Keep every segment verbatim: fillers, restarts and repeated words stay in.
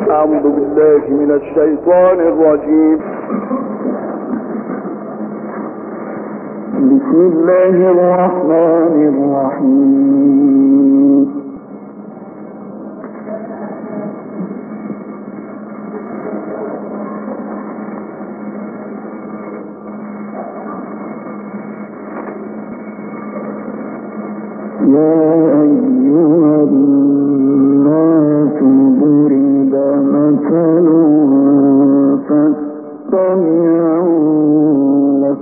أعوذ بالله من الشيطان الرجيم. بسم الله الرحمن الرحيم. يا أيها الناس ضرب مثل فاستمعوا له.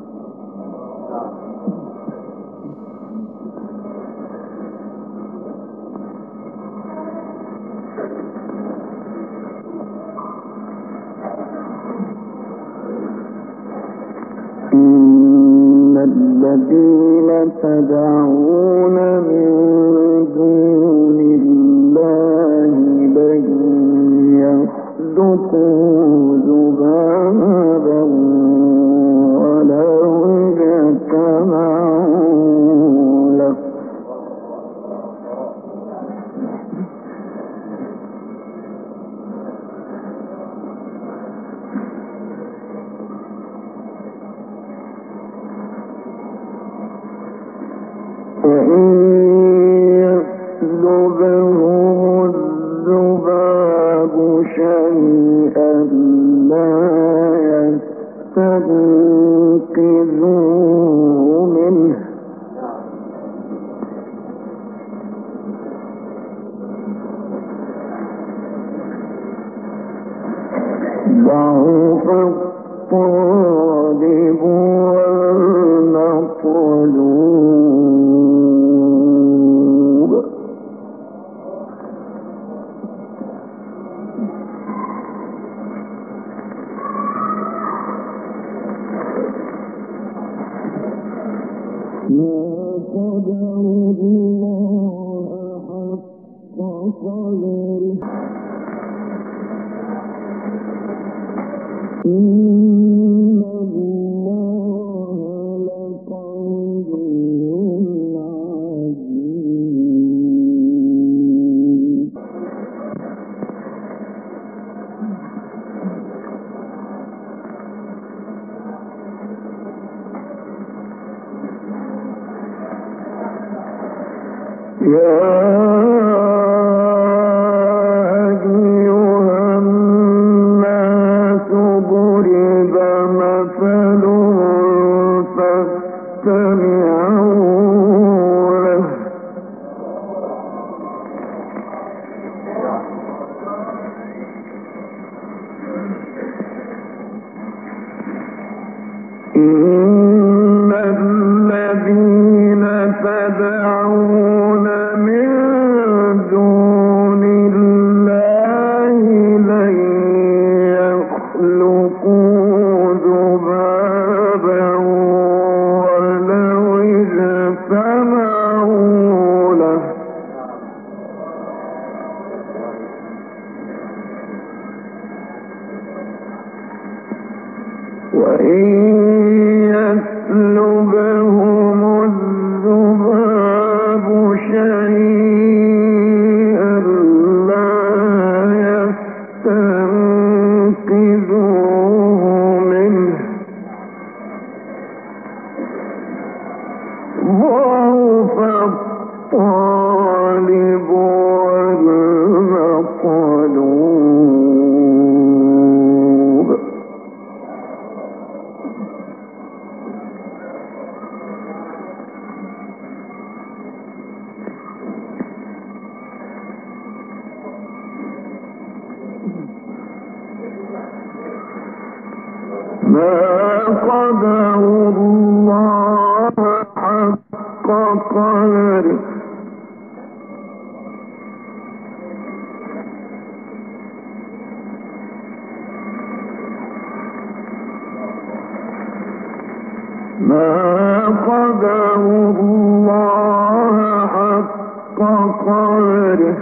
إن الذين تدعون من دون الله لن يخلقوا ذبابا ولو اجتمعوا له. وإن يسلبهم الذباب شيئا لا يستنقذوه منه. ضعف الطالب والمطلوب. ما قدر الله حق قدره. إن الله لقوي عزيز. يا إن الذين تدعون من دون الله لن يخلقوا ذبابا ولو اجتمعوا له. وإن يسلبهم الذباب شيئا لا يستنقذوه منه. ضعف الطالب والمطلوب. ما قدر الله حق قدره. ما قدر الله حق قدره.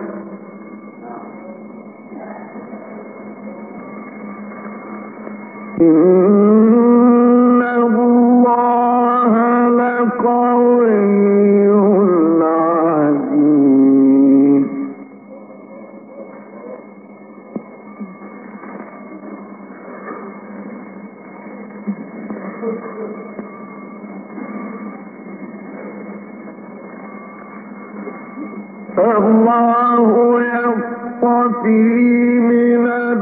إن الله لقوي عزيز. الله يصطفي من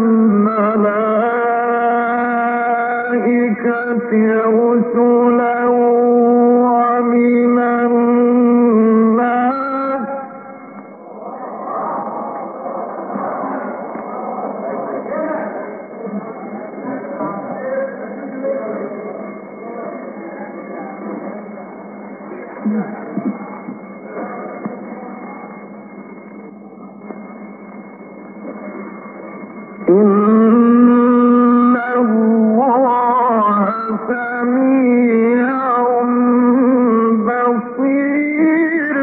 الملائكة رسلا ومن الناس إن الله سميع بصير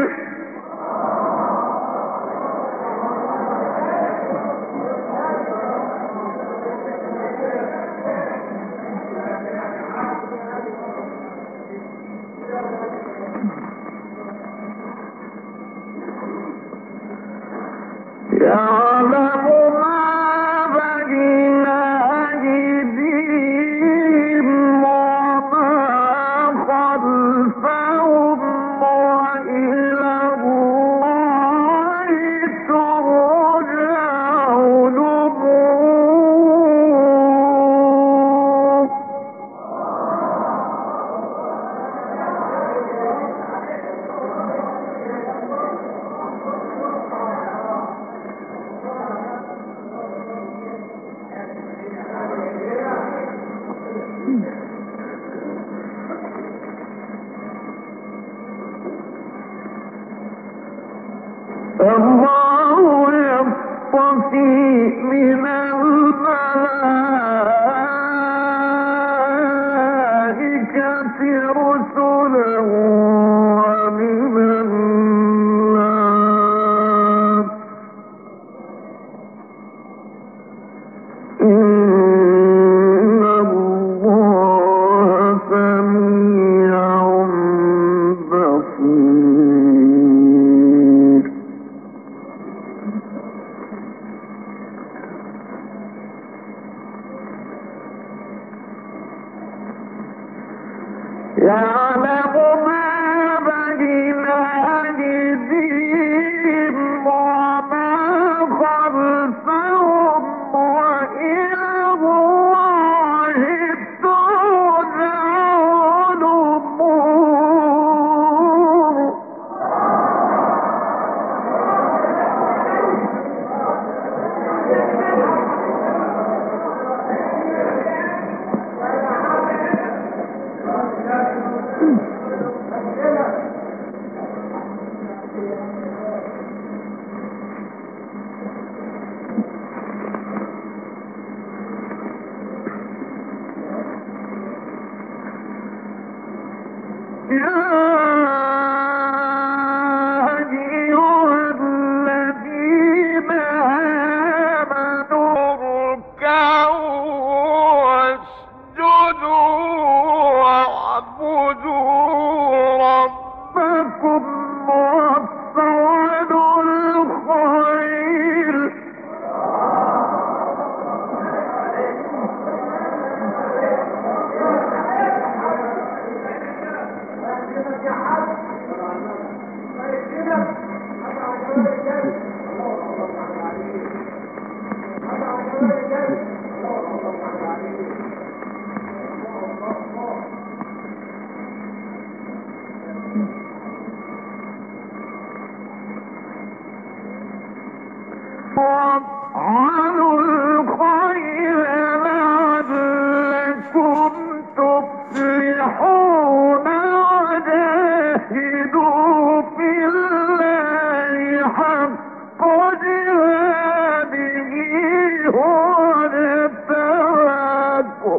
يعلم ما بين أيديهم وما خلفهم وإلى الله ترجع الأمور الله يصطفي من الملائكة رسلا ومن الناس إن الله سميع بصير يعلم ما بين أيديهم وما خلفهم وإلى الله ترجع الأمور يا أيها الذين آمنوا اركعوا واسجدوا واعبدوا ربكم وافعلوا الخير وافعلوا الخير لعلكم تفلحون وجاهدوا في الله حق جهاده هو اجتباكم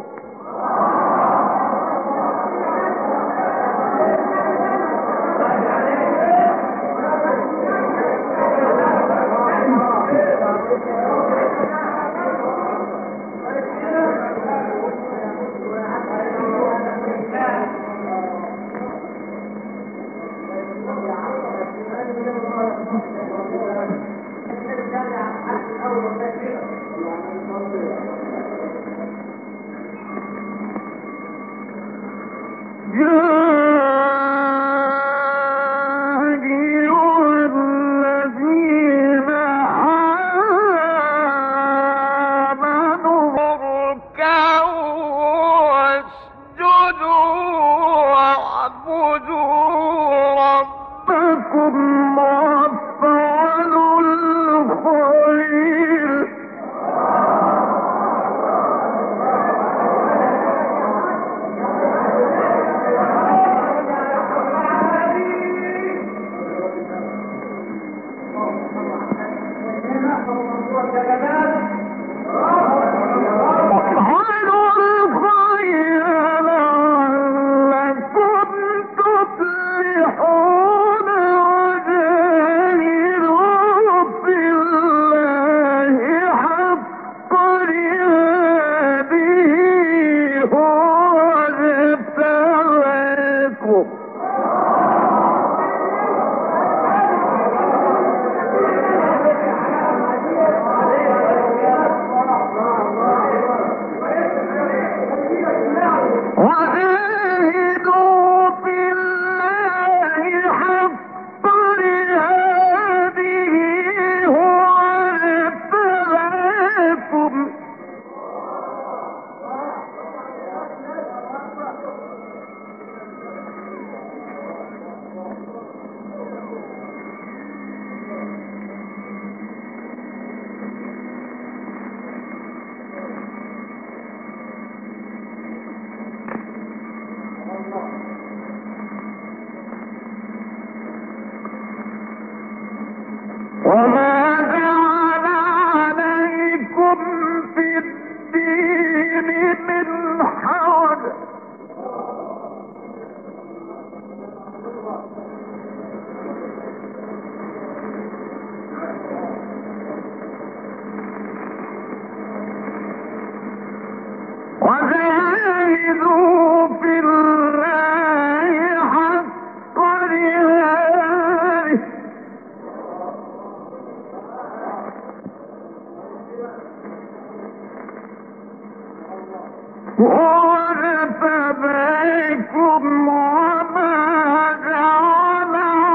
واجتبيكم وما جعل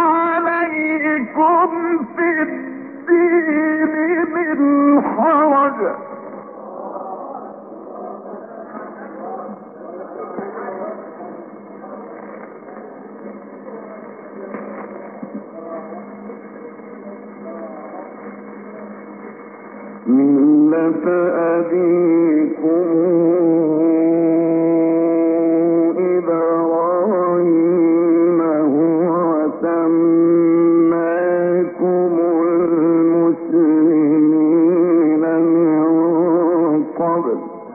عليكم في الدين من حرج ملة أبيكم إبراهيم هو سماكم المسلمين من قبل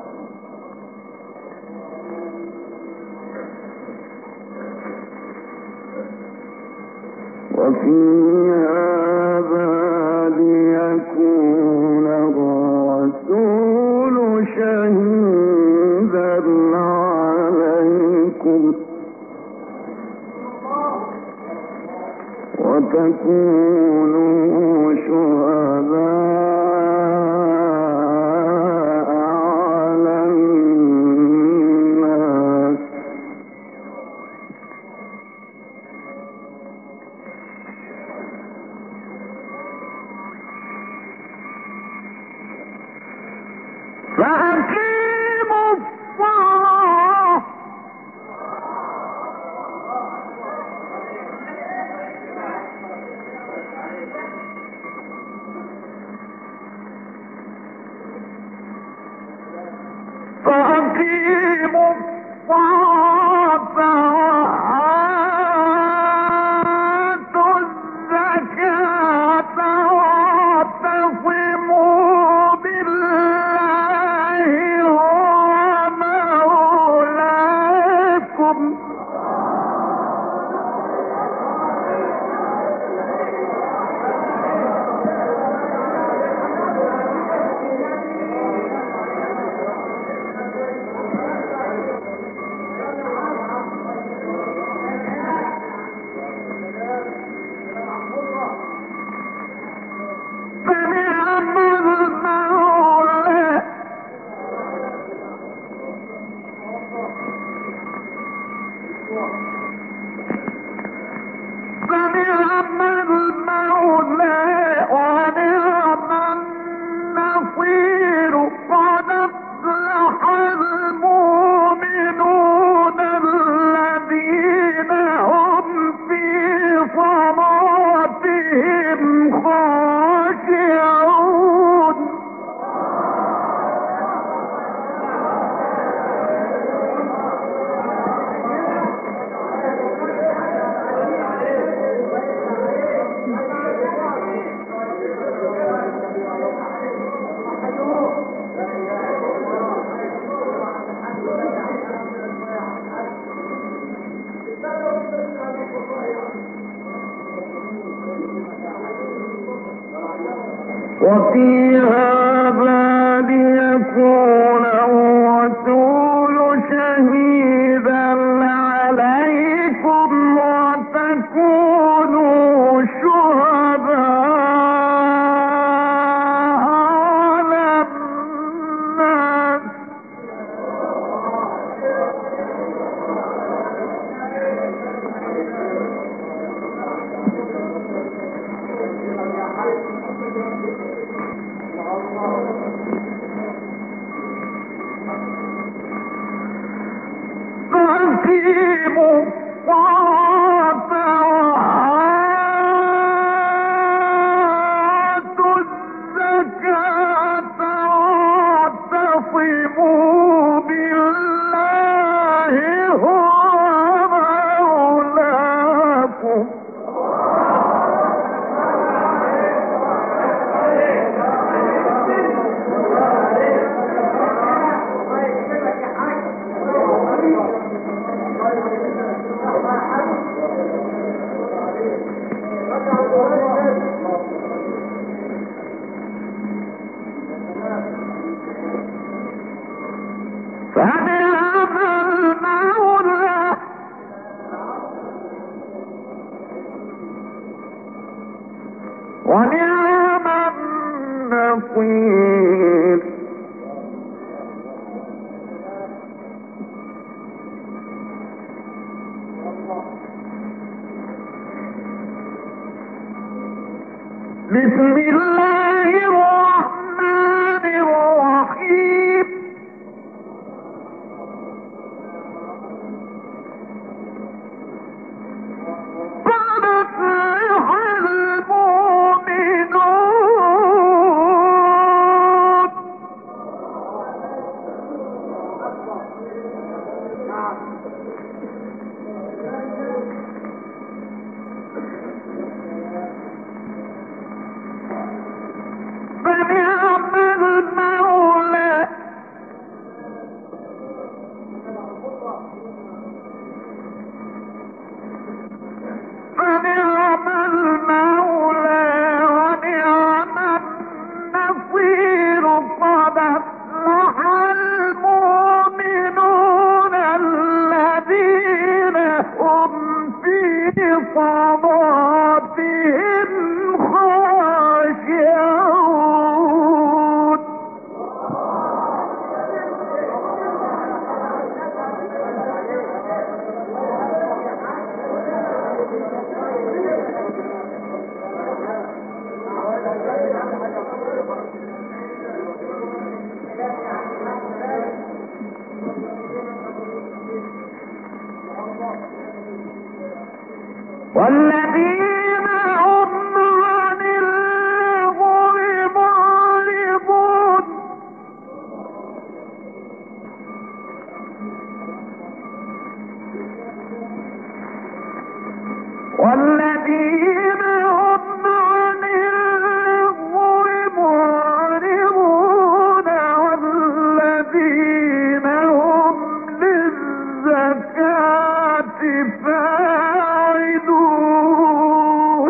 وفي هذا ليكون الرسول شهيدا عليكم وتكونوا شهداء على الناس فأقيموا الصلاة فأقيموا الصلاة وآتوا الزكاة واعتصموا بالله هو مولاكم فنعم المولى فنعم المولى ونعم النصير قد أفلح المؤمنون الذين هم في صلاتهم خاشعون وفي هذا ليكون الرسول شهيدا عليكم وتكونوا شهداء على الناس والذين هم عن اللغو معرضون والذين هم عن اللغو معرضون والذين هم للزكاة فاعلون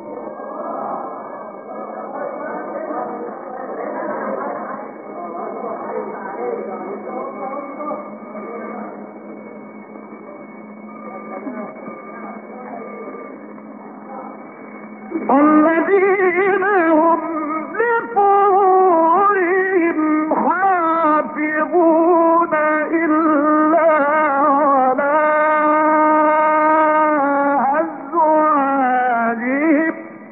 الذين هم لفروجهم حافظون إلا على أزواجهم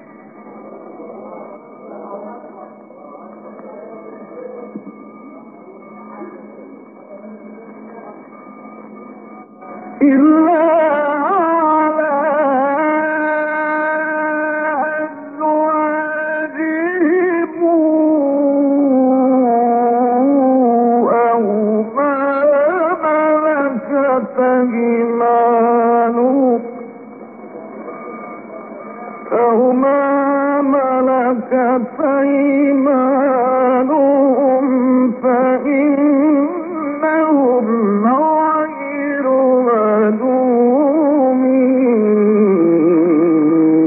إلا أو ما ملكت أيمانهم فإنهم غير ملومين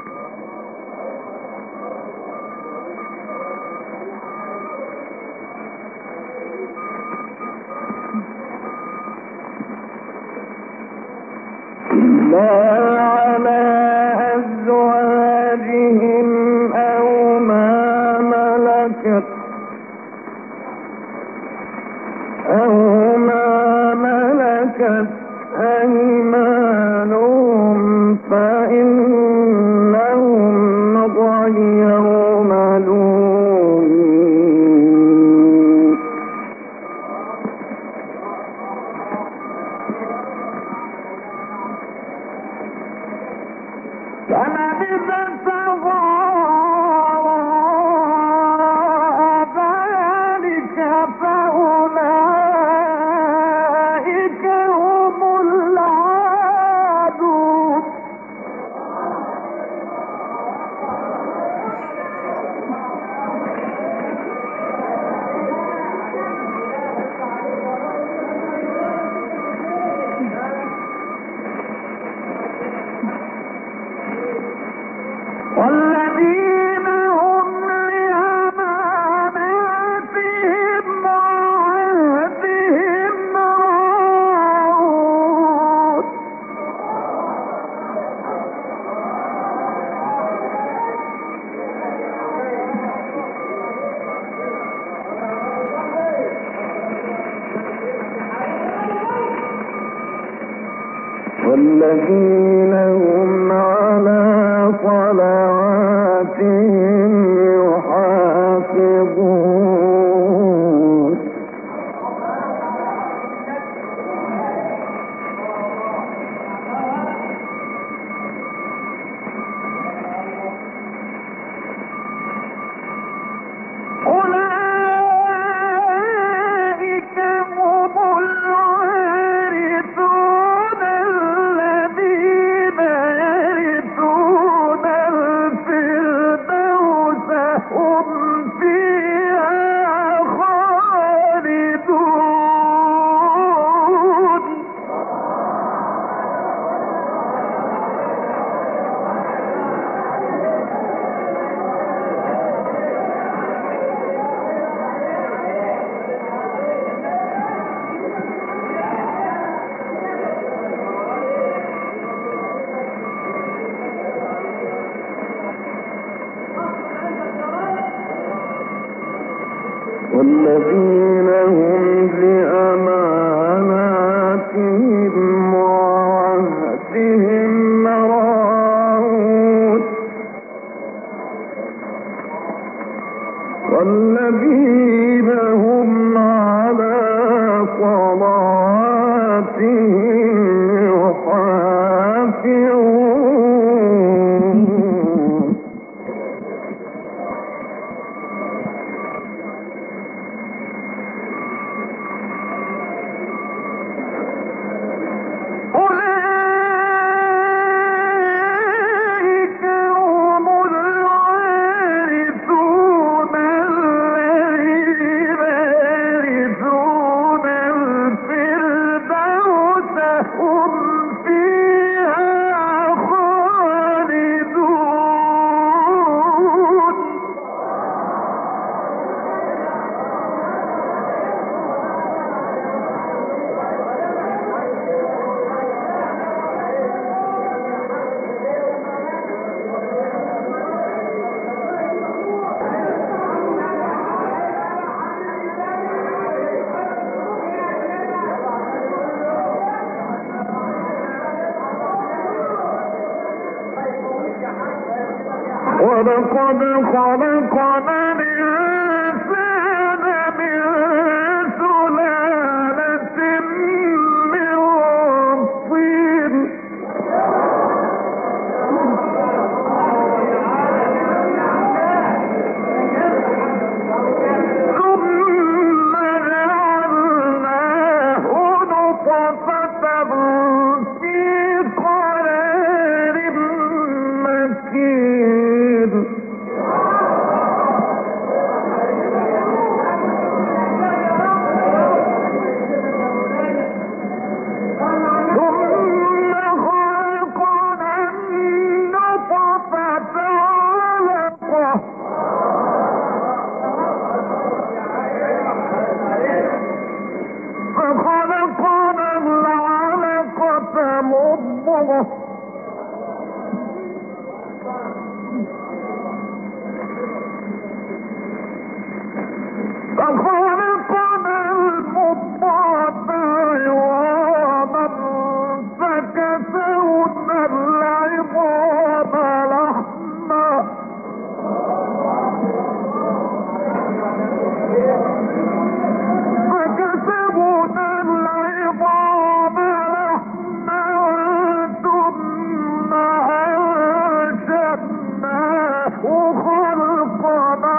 لا على أزواجهم أو ما ملكت أو ما ملكت أيمانهم فإنهم غير ملومين فمن ابتغى ذلك فأولئك هم العادون والذين هم لأماناتهم وعهدهم راعون والذين هم على صلواتهم يحافظون أولئك هم الوارثون الذين يرثون الفردوس هم فيها خالدون والذين هم لأماناتهم وعهدهم راعون والذين هم على صلاتهم يحافظون ولقد خلقنا الإنسان من سلالة من طين ثم جعلناه نطفة في قرار مكين فخلقنا المضغة عظاما فكسونا العظام لحما فكسونا العظام لحما ثم أنشأناه خلقنا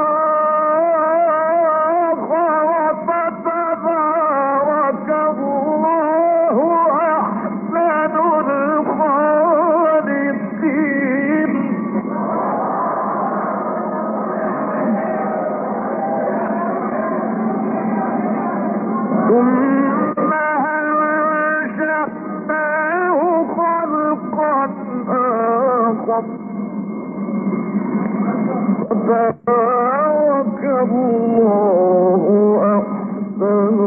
ثم أنشأناه خلقا آخر فتبارك الله أحسن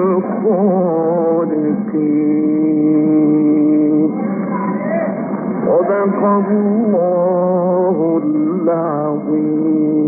الخالقين صدق الله العظيم.